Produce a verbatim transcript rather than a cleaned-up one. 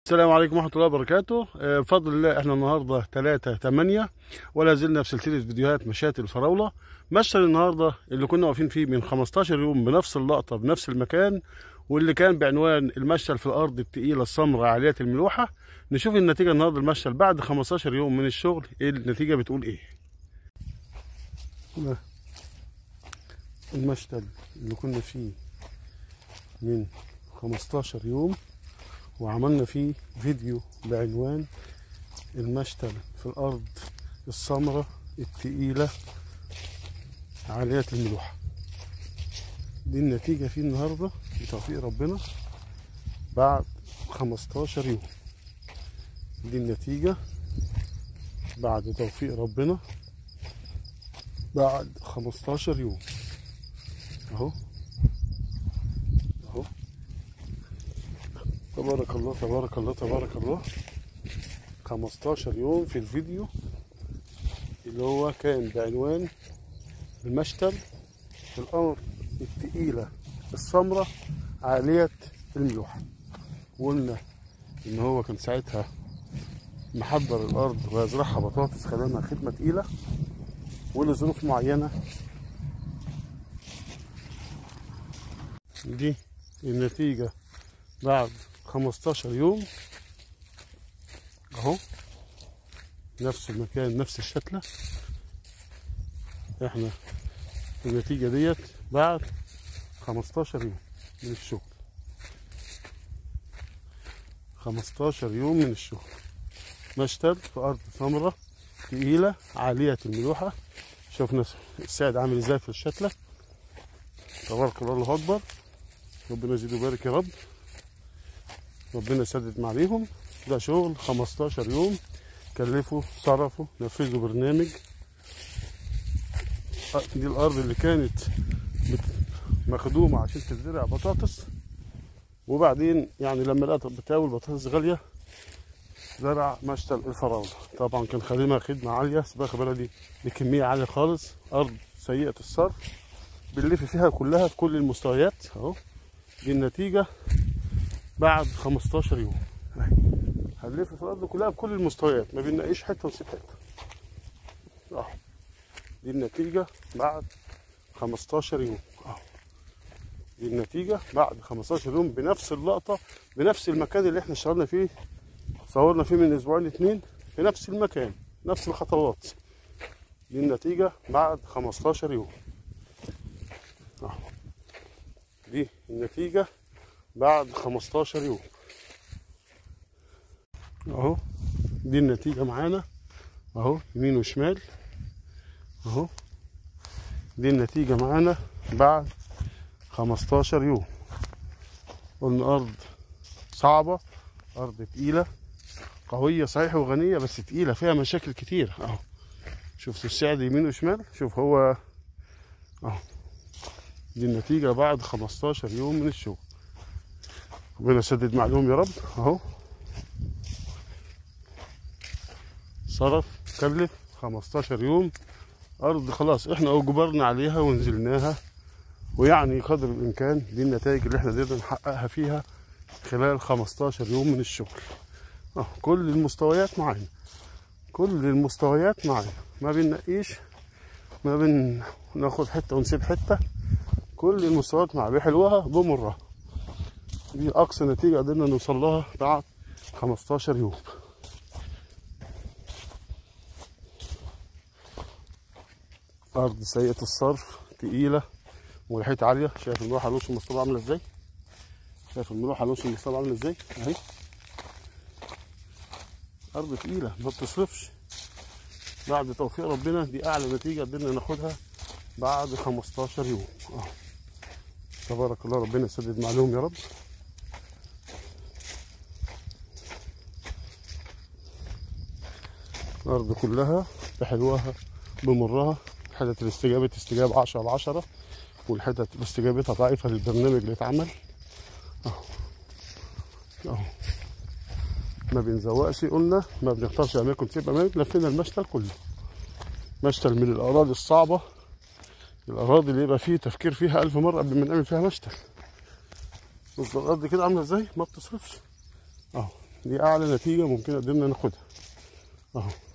السلام عليكم ورحمة الله وبركاته. آه، بفضل الله احنا النهارده تلاتة تمانية ولا زلنا في سلسلة فيديوهات مشاتل الفراولة. مشتل النهارده اللي كنا واقفين فيه من خمستاشر يوم بنفس اللقطة بنفس المكان، واللي كان بعنوان المشتل في الأرض التقيلة السمراء عالية الملوحة. نشوف النتيجة النهارده المشتل بعد خمستاشر يوم من الشغل، ايه النتيجة بتقول ايه. ده المشتل اللي كنا فيه من خمستاشر يوم وعملنا فيه فيديو بعنوان المشتل في الأرض السمراء التقيلة عالية الملوحة. دي النتيجة فيه النهاردة بتوفيق ربنا بعد خمستاشر يوم. دي النتيجة بعد توفيق ربنا بعد خمستاشر يوم. اهو اهو تبارك الله تبارك الله تبارك الله. خمستاشر يوم في الفيديو اللي هو كان بعنوان المشتل في الأرض التقيلة السمراء عالية الملوحة. وقلنا إن هو كان ساعتها محضر الأرض ويزرعها بطاطس، خدمها خدمة تقيلة ولظروف معينة. دي النتيجة بعد خمستاشر يوم اهو، نفس المكان نفس الشتلة. احنا النتيجة ديت بعد خمستاشر يوم من الشغل. خمستاشر يوم من الشغل، مشتل في أرض سمراء تقيلة عالية الملوحة. شوفنا الساعد عامل ازاي في الشتلة. تبارك الله الله أكبر. ربنا يزيد ويبارك يا رب، ربنا يسدد معليهم. ده شغل خمستاشر يوم، كلفوا صرفوا نفذوا برنامج. دي الأرض اللي كانت مخدومة عشان تزرع بطاطس، وبعدين يعني لما لقيت بتاول بطاطس غالية زرع مشتل الفراولة. طبعا كان خادمها خدمة عالية، سباخة بلدي بكمية عالية خالص، أرض سيئة الصرف بنلف فيها كلها في كل المستويات اهو. دي النتيجة بعد خمستاشر يوم. هنلف في الأرض كلها بكل المستويات، ما بنلاقيش حتة ونسيب حتة اهو. دي النتيجة بعد خمستاشر يوم اهو. دي النتيجة بعد خمستاشر يوم بنفس اللقطة بنفس المكان اللي احنا اشتغلنا فيه، صورنا فيه من اسبوعين اتنين في نفس المكان نفس الخطوات. دي النتيجة بعد خمستاشر يوم اهو. دي النتيجة بعد خمستاشر يوم اهو. دي النتيجة معانا اهو، يمين وشمال اهو. دي النتيجة معانا بعد خمستاشر يوم. قلنا أرض صعبة، أرض تقيلة قوية صحيح وغنية، بس تقيلة فيها مشاكل كتير اهو. شفتوا السعد يمين وشمال، شوف هو اهو. دي النتيجة بعد خمستاشر يوم من الشغل. ربنا يسدد معلوم يا رب اهو. صرف كلف خمستاشر يوم، أرض خلاص احنا اجبرنا عليها ونزلناها، ويعني قدر الإمكان دي النتائج اللي احنا قدرنا نحققها فيها خلال خمستاشر يوم من الشغل اهو. كل المستويات معانا، كل المستويات معانا، ما بننقيش، ما بناخد حتة ونسيب حتة، كل المستويات معانا بحلوها بمرها. دي أقصى نتيجة قدرنا نوصل لها بعد خمستاشر يوم. أرض سيئة الصرف تقيلة ملوحتها عالية. شايف الملوحة على وش المصطبة عاملة ازاي؟ شايف الملوحة على وش المصطبة عاملة ازاي؟ اهي أرض تقيلة ما بتصرفش. بعد توفيق ربنا دي أعلى نتيجة قدرنا ناخدها بعد خمستاشر يوم اهو. تبارك الله، ربنا يسدد معلوم يا رب. الأرض كلها بحلوها بمرها. حتة الاستجابة استجابة عشرة على عشرة، والحتة اللي استجابتها ضعيفة للبرنامج اللي اتعمل اهو اهو. ما بنزوقش، قلنا ما بنختارش اماكن تبقى اماكن. لفينا المشتل كله، مشتل من الاراضي الصعبة، الاراضي اللي يبقى فيه تفكير فيها الف مرة قبل ما نعمل فيها مشتل. بص الارض كده عاملة ازاي، ما بتصرفش اهو. دي اعلى نتيجه ممكن قدرنا ناخدها اهو.